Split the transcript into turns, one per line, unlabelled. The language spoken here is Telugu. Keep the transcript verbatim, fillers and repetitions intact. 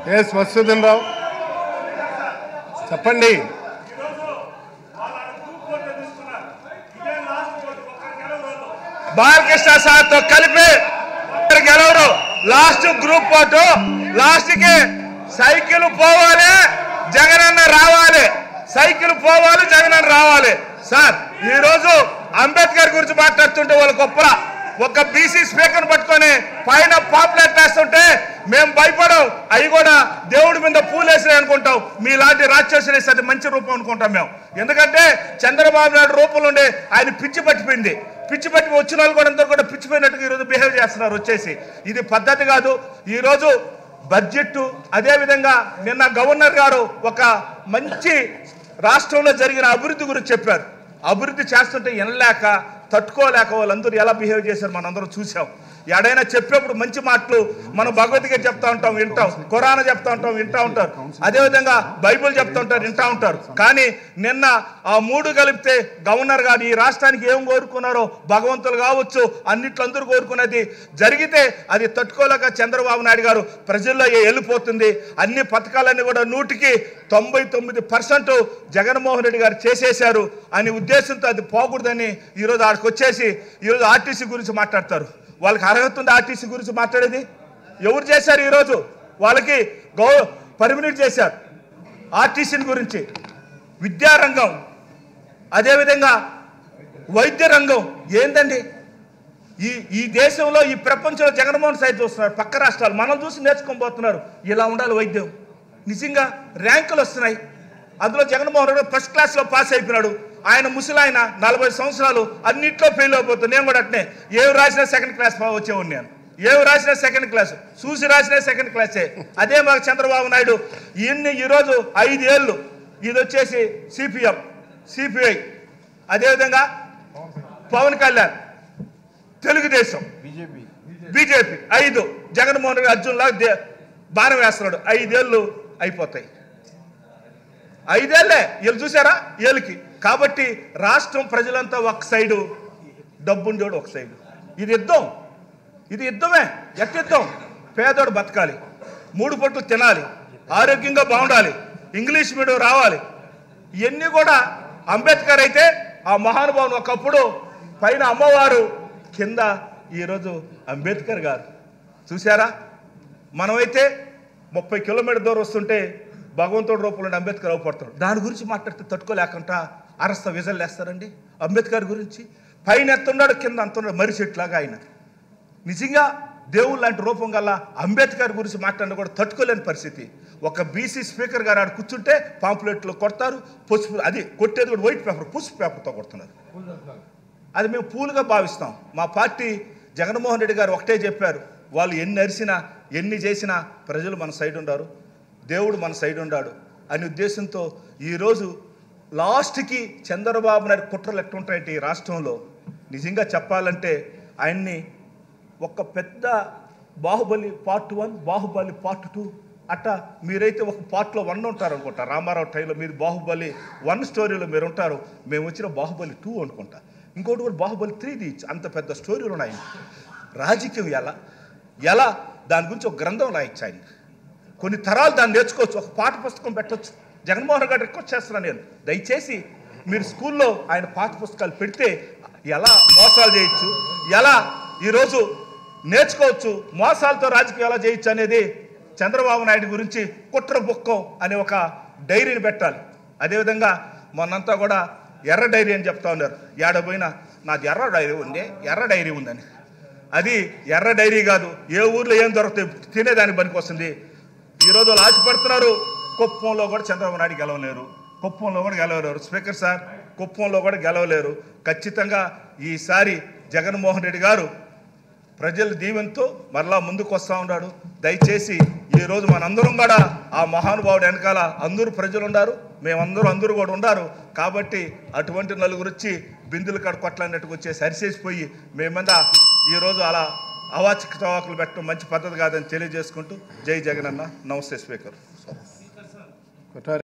ఎస్ మధుసూదన్ రావు చెప్పండి.
బాలకృష్ణ సార్ తో కలిపి గెలవరు. లాస్ట్ గ్రూప్ ఫోటో లాస్ట్ కి సైకిల్ పోవాలి, జగనన్న రావాలి. సైకిల్ పోవాలి, జగనన్న రావాలి. సార్ ఈ రోజు అంబేద్కర్ గురించి మాట్లాడుతుంటే వాళ్ళ గొప్ప ఒక బీసీ స్పీకర్ పట్టుకొని పైన పాపులేట్ వేస్తుంటే మేము భయపడం. అవి కూడా దేవుడి మీద పూలేసి అనుకుంటాం. మీలాంటి రాక్షసులు అది మంచి రూపం అనుకుంటాం మేము. ఎందుకంటే చంద్రబాబు నాయుడు రూపంలో ఉండే ఆయన పిచ్చి పట్టిపోయింది. పిచ్చి పట్టి వచ్చిన వాళ్ళు కూడా అందరూ కూడా పిచ్చిపోయినట్టుగా ఈరోజు బిహేవ్ చేస్తున్నారు. వచ్చేసి ఇది పద్ధతి కాదు. ఈరోజు బడ్జెట్ అదేవిధంగా నిన్న గవర్నర్ గారు ఒక మంచి రాష్ట్రంలో జరిగిన అభివృద్ధి గురించి చెప్పారు. అభివృద్ధి చేస్తుంటే వినలేక తట్టుకోలేక వాళ్ళందరూ ఎలా బిహేవ్ చేశారు మనందరం చూసాం. ఎడైనా చెప్పేప్పుడు మంచి మాటలు మనం భగవద్గీత చెప్తా ఉంటాం, వింటాం. ఖురాన్ చెప్తా ఉంటాం, వింటా ఉంటారు. అదేవిధంగా బైబిల్ చెప్తా ఉంటారు, వింటా ఉంటారు. కానీ నిన్న ఆ మూడు కలిపితే గవర్నర్ గారు ఈ రాష్ట్రానికి ఏం కోరుకున్నారో భగవంతులు కావచ్చు అన్నిట్లో అందరూ కోరుకునేది జరిగితే అది తట్టుకోలేక చంద్రబాబు నాయుడు గారు ప్రజల్లో వెళ్ళిపోతుంది. అన్ని పథకాలన్నీ కూడా నూటికి తొంభై తొమ్మిది పర్సెంట్ జగన్మోహన్ రెడ్డి గారు చేసేశారు అనే ఉద్దేశంతో అది పోకూడదని ఈరోజు ఆడికి వచ్చేసి ఈరోజు ఆర్టీసీ గురించి మాట్లాడతారు. వాళ్ళకి అర్హత ఉంది ఆర్టీసీ గురించి మాట్లాడేది? ఎవరు చేశారు? ఈరోజు వాళ్ళకి గౌ పర్మినెంట్ చేశారు ఆర్టీసీ గురించి. విద్యారంగం అదేవిధంగా వైద్య రంగం ఏందండి? ఈ ఈ దేశంలో ఈ ప్రపంచంలో జగన్మోహన్ సైడ్ చూస్తున్నారు. పక్క రాష్ట్రాలు మనం చూసి నేర్చుకొని పోతున్నారు. ఇలా ఉండాలి వైద్యం. నిజంగా ర్యాంకులు వస్తున్నాయి. అందులో జగన్మోహన్ రెడ్డి ఫస్ట్ క్లాస్లో పాస్ అయిపోయినాడు. ఆయన ముసలాయన నలభై సంవత్సరాలు అన్నింటిలో ఫెయిల్ అయిపోతుంది. నేను కూడా అట్నే ఏవి రాసినా సెకండ్ క్లాస్ వచ్చేవాడిని. నేను ఏవి రాసినా సెకండ్ క్లాస్, చూసి రాసినా సెకండ్ క్లాసే. అదే మాకు చంద్రబాబు నాయుడు ఇన్ని ఈరోజు ఐదేళ్ళు ఇది వచ్చేసి సిపిఎం సిపిఐ అదేవిధంగా పవన్ కళ్యాణ్ తెలుగుదేశం బీజేపీ ఐదు జగన్మోహన్ రెడ్డి అర్జున్ లాగా బాణం వేస్తున్నాడు. ఐదేళ్ళు అయిపోతాయి. ఐదేళ్లే వీళ్ళు చూసారా వీళ్ళకి. కాబట్టి రాష్ట్రం ప్రజలంతా ఒక సైడు, డబ్బుండోడు ఒక సైడు. ఇది యుద్ధం, ఇది యుద్ధమే. ఎట్ట యుద్ధం? పేదోడు బతకాలి, మూడు పొట్లు తినాలి, ఆరోగ్యంగా బాగుండాలి, ఇంగ్లీష్ మీడియం రావాలి. ఇవన్నీ కూడా అంబేద్కర్ అయితే ఆ మహానుభావుని ఒకప్పుడు పైన అమ్మవారు, కింద ఈరోజు అంబేద్కర్ గారు. చూసారా? మనమైతే ముప్పై కిలోమీటర్ దూరం వస్తుంటే భగవంతుడి రూపంలో అంబేద్కర్ అవపడతాడు. దాని గురించి మాట్లాడితే తట్టుకోలేకుండా అరస్త విజలు వేస్తారండి. అంబేద్కర్ గురించి పైన ఎత్తున్నాడు, కింద అంతున్నాడు, మర్రి చెట్లాగా ఆయన. నిజంగా దేవుడు లాంటి రూపం గల అంబేద్కర్ గురించి మాట్లాడినా కూడా తట్టుకోలేని పరిస్థితి. ఒక బీసీ స్పీకర్ గారు ఆడ కూర్చుంటే పాంప్లెట్లు కొడతారు, పసుపు అది కొట్టేది కూడా వైట్ పేపర్ పసుపు పేపర్తో కొడుతున్నారు. అది మేము పూలుగా భావిస్తాం. మా పార్టీ జగన్మోహన్ రెడ్డి గారు ఒకటే చెప్పారు, వాళ్ళు ఎన్ని అరిసినా ఎన్ని చేసినా ప్రజలు మన సైడ్ ఉండారు, దేవుడు మన సైడ్ ఉండాడు అనే ఉద్దేశంతో ఈరోజు లాస్ట్కి చంద్రబాబు నాయుడు కుట్రలు ఎట్టుంటాయంటే ఈ రాష్ట్రంలో నిజంగా చెప్పాలంటే ఆయన్ని ఒక పెద్ద Baahubali part one, Baahubali part two అట్ట మీరైతే ఒక పార్ట్లో వన్ ఉంటారు అనుకుంటా. రామారావు టైంలో మీరు బాహుబలి వన్ స్టోరీలో మీరు ఉంటారు, మేము వచ్చిన బాహుబలి టూ అనుకుంటా. ఇంకోటి కూడా బాహుబలి త్రీది. అంత పెద్ద స్టోరీలు ఉన్నాయి. రాజకీయం ఎలా ఎలా దాని గురించి ఒక గ్రంథం రాయొచ్చు. ఆయన కొన్ని తరాలు దాన్ని నేర్చుకోవచ్చు, ఒక పాఠ పుస్తకం పెట్టవచ్చు. జగన్మోహన్ రెడ్డి రిక్వెస్ట్ చేస్తున్నాను నేను, దయచేసి మీరు స్కూల్లో ఆయన పాఠ పుస్తకాలు పెడితే ఎలా మోసాలు చేయొచ్చు, ఎలా ఈరోజు నేర్చుకోవచ్చు, మోసాలతో రాజకీయం ఎలా చేయొచ్చు అనేది చంద్రబాబు నాయుడు గురించి కుట్ర బుక్కం అనే ఒక డైరీని పెట్టాలి. అదేవిధంగా మొన్నంతా కూడా ఎర్ర డైరీ అని చెప్తా ఉన్నారు. ఏడపోయినా నాది ఎర్ర డైరీ ఉంది, ఎర్ర డైరీ ఉందని. అది ఎర్ర డైరీ కాదు. ఏ ఊర్లో ఏం దొరుకుతాయి తినేదానికి పనికి వస్తుంది. ఈరోజు వాళ్ళు ఆశపడుతున్నారు. కుప్పంలో కూడా చంద్రబాబు నాయుడు గెలవలేరు, కుప్పంలో కూడా గెలవలేరు. స్పీకర్ సార్ కుప్పంలో కూడా గెలవలేరు. ఖచ్చితంగా ఈసారి జగన్మోహన్ రెడ్డి గారు ప్రజల దీవెనతో మరలా ముందుకు వస్తూ ఉన్నాడు. దయచేసి ఈరోజు మనందరం కూడా ఆ మహానుభావుడు వెనకాల అందరూ ప్రజలు ఉన్నారు, మేమందరూ అందరూ కూడా ఉన్నారు. కాబట్టి అటువంటి నలుగురు వచ్చి బిందులు కాడ కొట్లాడినట్టుకు వచ్చేసి అరిసేసిపోయి మేమంద ఈరోజు అలా అవాచక చవాకులు పెట్టడం మంచి పద్ధతి కాదని తెలియజేసుకుంటూ జై జగనన్న. నమస్తే స్పీకర్.